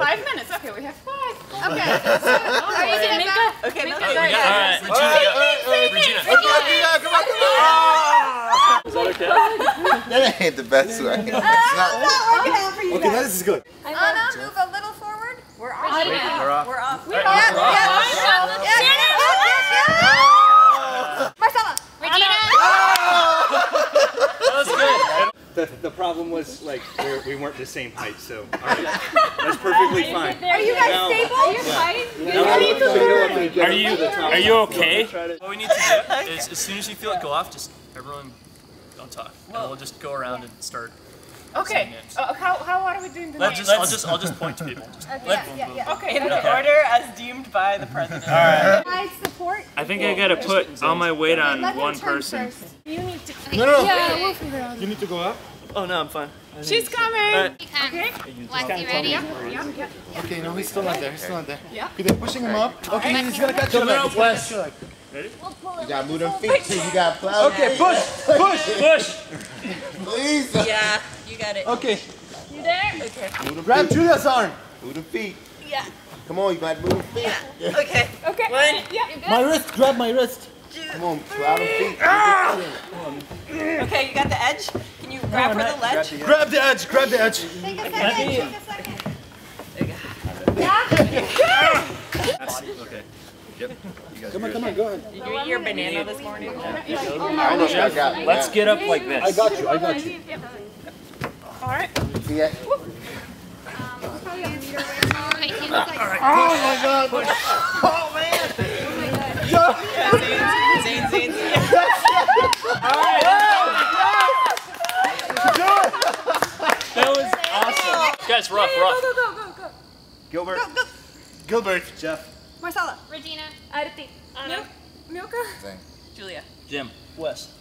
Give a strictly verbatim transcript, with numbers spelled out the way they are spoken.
Five minutes. Okay, we have five. Okay. Are you doing Minka? Okay, Minka. All right, Regina. Regina, come on, come on. Is that okay? That ain't the best way. It's not. working out for you. Okay, now this is good. Anna, move a little forward. We're off. We're off. We're off. We're Yeah, off. yeah, yeah, yeah, yeah. Marcella. Regina. That was good. The, the problem was like we're, we weren't the same height, so all right, that's perfectly fine. Are you guys Now- stable? Are you fine? Now, Are you are you okay? What we need to do is, as soon as you feel it go off, just everyone don't talk, and we'll just go around and start. Okay. Uh, how how are we doing Let's tonight? just I'll just I'll just point to people. Just Okay, let- yeah, yeah, yeah. Okay. In the order as deemed by the president. All right. Guys, support. I think I gotta put all my weight on Let him one turn person. first. You need to. No, no, no. Yeah, we'll figure it out. You need to go up. Oh no, I'm fine. She's coming. Alright. Okay. Wes, you ready? Yeah, yeah. Okay, no, he's still not there. He's still not there. Yeah. Okay, they're pushing him up. Okay, he's gonna catch you. Coming up, Wes. You gotta move them feet so you gotta plow. Okay, push, push. Push. Please. Yeah, you got it. Okay, You there? Okay. Move them grab feet. Julia's arm. Move them feet. Yeah. Come on, you gotta move them feet. Okay. Okay. One. Yeah. My wrist, grab my wrist. Come on, plow them feet. Okay, you got the edge? Can you grab for the ledge? Grab the edge, grab the edge. Take a second. Take a second. Okay. Yep. Come on, come on, go ahead. Did you eat your banana this morning? I know I got. Let's get up like this. I got you, I got you. All right. Yeah. Oh my God. Oh man. Zane, Zane, Zane. That was awesome. Guys, rough, rough. Go, go, go, go. Gilbert. Go, go. Gilbert, Jeff. Marcella. Regina. Arti. Milka. Thing. Julia. Jim. Wes.